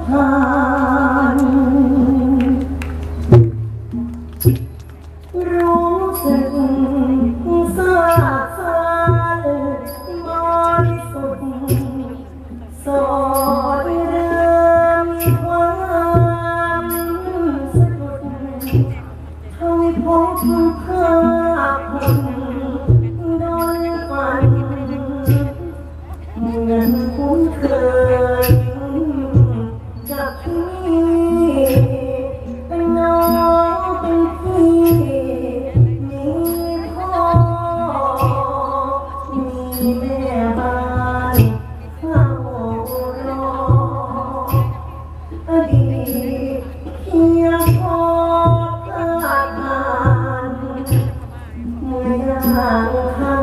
ผ่านรู้สึกซาบซ่านบริสุทธิ์สดเรื่องความสะดุดทวิภพภาพโดนฝันเงินคุ้นเคยกับพี่เป็นน้องเป็นพี่มีพ่อมีแม่บ้านเฝ้ารออดีตเพียงพอผ่านเมื่อย่างเขา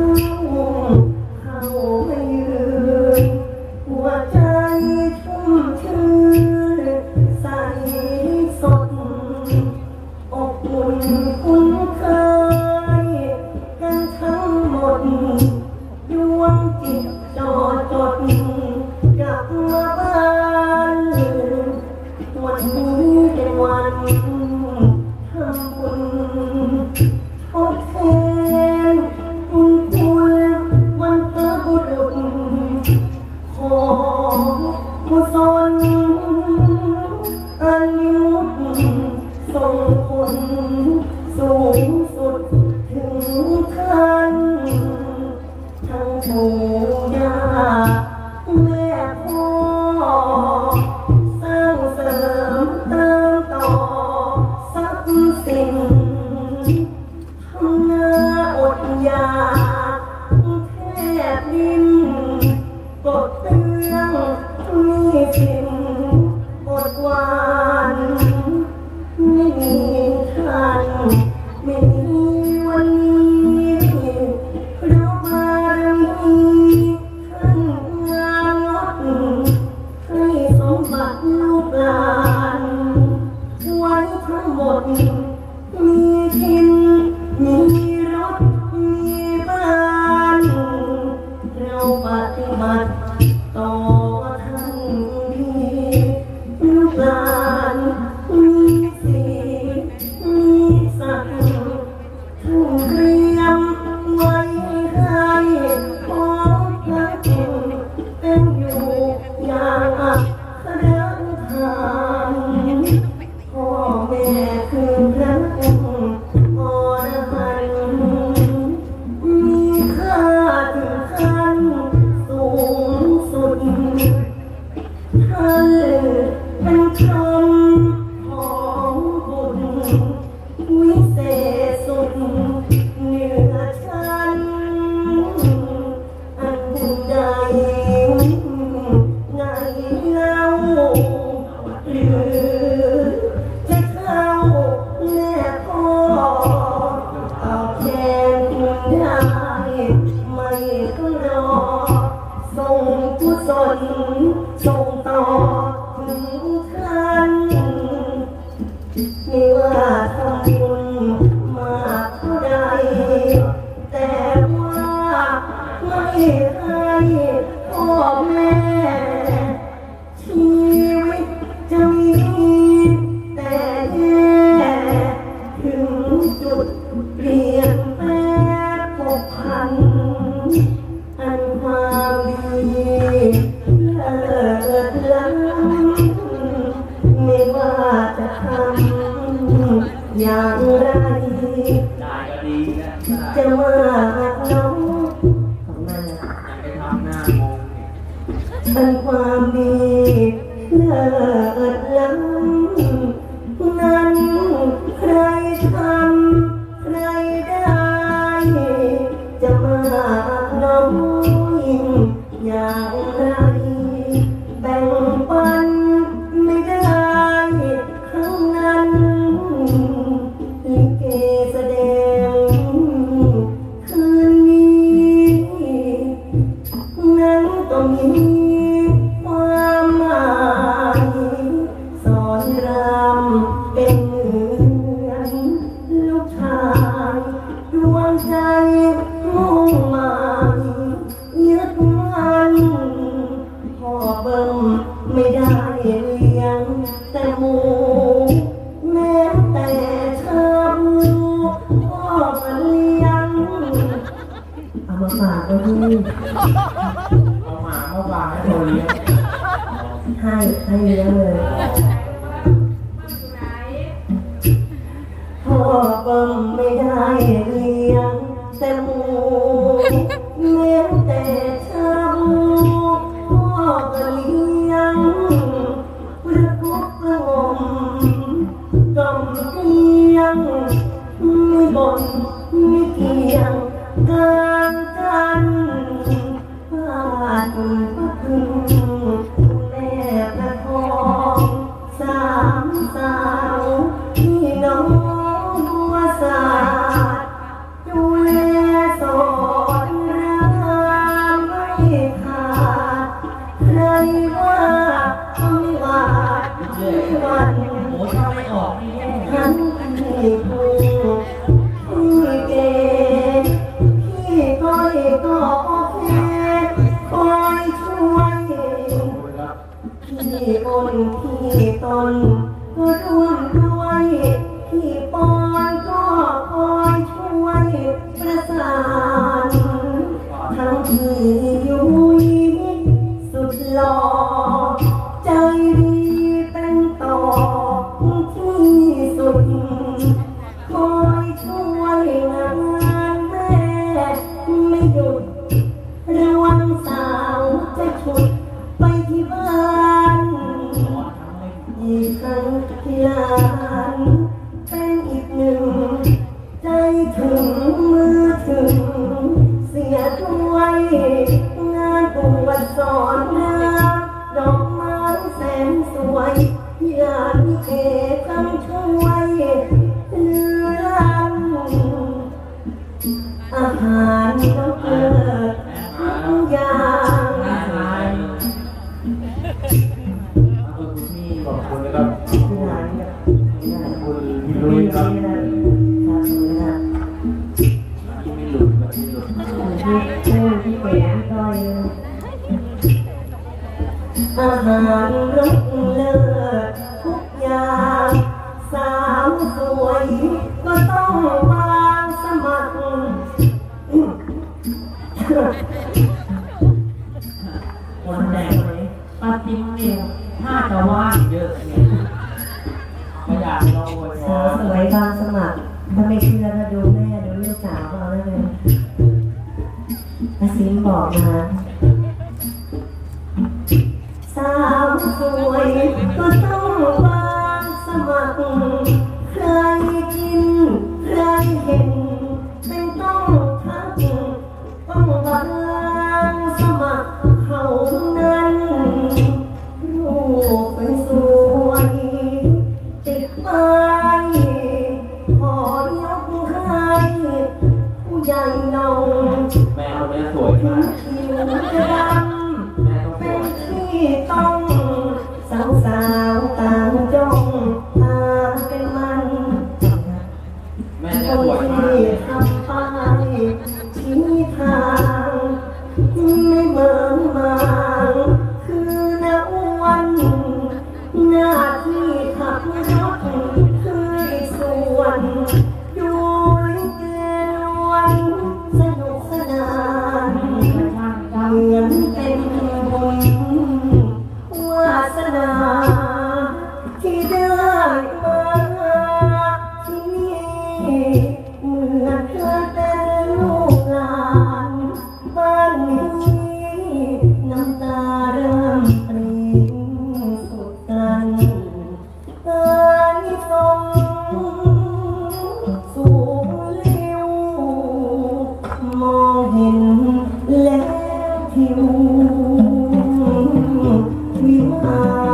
ไม่ยืนหัวใจชุ่มชื่นใสสดอบอุ่นคุ้นเคยกันทั้งหมดดวงจิตจอจดกลับมาบ้านวันนี้เป็นวันทำบุญทดแทนบุญคุณวันพระบุรุษขอกุศลอันมุตส่งผลสูงสุดถึงท่านทั้งปู่ย่าแม่พ่อสร้างเสริมเติมต่อทรัพย์สินทำนาอดอยากแทบดิ้นกดเตืองมีสินอดหวานไม่มีท่านไม่มีวันนี้เพราะบารมีท่านงามงดให้สมบัติลูกหลานไว้ทั้งหมดมีทินมีรถมีบ้านเราปฏิบัติต่อท่านดีลูกหลานมีศีลมีศักดิ์ท่านเตรียมไว้ให้พร้อมพระคุณเป็นอยู่อย่างอัครทานพ่อแม่คือพระองค์อรหันต์มีค่าถึงขั้นสูงสุดท่านเป็นพรหมของบุญวิเศษสุดเหนือชั้นอันบุญใดในเล่าหรือจะเข้าแม่พ่อเอาแทนคุณได้ไม่ต้องรอส่งกุศลส่งต่อถึงท่านไม่ว่าทำบุญมากเท่าใดแต่ว่าไม่ให้พ่อแม่ชีวิตจะมีแต่แย่ถึงจุดเปลี่ยนแปลงผกผันอันความดีเลิศล้ำไม่ว่าจะทำอย่างไรจะว่าน้องของมันอันความดีเลิศล้ำนั้นใครทำใครได้จะมาน้องยิ่งอย่างไรแบ่งปันไม่ได้ทั้งนั้นลิเกแสดงเลี้ยงแต่หมูแม้แต่ชาบูพ่อมาเลี้ยงเอามาฝากไว้ด้วยเอาหมามาฝากให้เราเลี้ยงให้เลี้ยงเลยพ่อก็ไม่ได้เลี้ยงแต่หมูแม้แต่ชาบูพ่อก็เลี้ยงประคบประงมกล่อมเกลี้ยงไม่บ่นไม่เกี่ยงกลางกันบ้านก็พึงแม่ประคองสามสาวพี่น้องบัวสาดดูแลสอนรามไม่ขาดใครว่าไม่ว่าวันโอ้ยถ้าไม่ออกนี่แย่ฉันพี่ผู้พี่เก๋พี่ก้อยก็โอเคคอยช่วยพี่บนพี่ตนก็ร่วมด้วยพี่ปอนก็คอยช่วยประสานทั้งพี่ยุ้ยสุดหล่อใจดีเป็นต่อที่สุดคอยช่วยงานแม่ไม่หยุดระวังสาวจะฉุดไปที่บ้านอีกครั้งที่ลานเป็นอีกหนึ่งใจถึงมือถึงเสียด้วยงานบวชสอนน้ำดอกไม้แสนสวยอยากมีเอกคำช่วยเลือนอาหารน้ำเกลือทุกอย่างขอบคุณนะครับที่ร้านกับคุณพี่ลุยครับพี่หลุดพี่เก๋พี่ก้อยอาหารรสเลิศทุกอย่างสาวสวยก็ต้องวางสมัครคนแดงไหมป้าติ๊มเนี่ยถ้าจะว่างเยอะเนี่ยไม่อยากลองวนสาวสวยบางสมัครถ้าไม่เชื่อถ้าดูแม่ดูลูกสาวเอาได้เลยอาซิมบอกมาสาวสวยก็ต้องวางสมัครใครกินใครเห็นเป็นต้องทักต้องวางสมัครเขานั้นลูกเป็นสวยติดไปขอยกให้ผู้ใหญ่นงแม่คนนี้สวยมากผิวจะดำเป็นที่ต้องสาวๆต่างจ้องตาเป็นมันแม่คนสวยมากที่ทำไปชี้ทางไม่เบิ่งบางคือนาวันหน้าที่ขับรถคือส่วนดูลิเกวันสนุกสนานเหมือนเป็นบุญวาสนาที่ได้มาที่นี่เมื่อเธอเป็นลูกหลานบ้านนี้น้ำตาเริ่มปริ่มสุดกันตานิสงสู่ลิ้วมองเห็นแล้วผิววิวา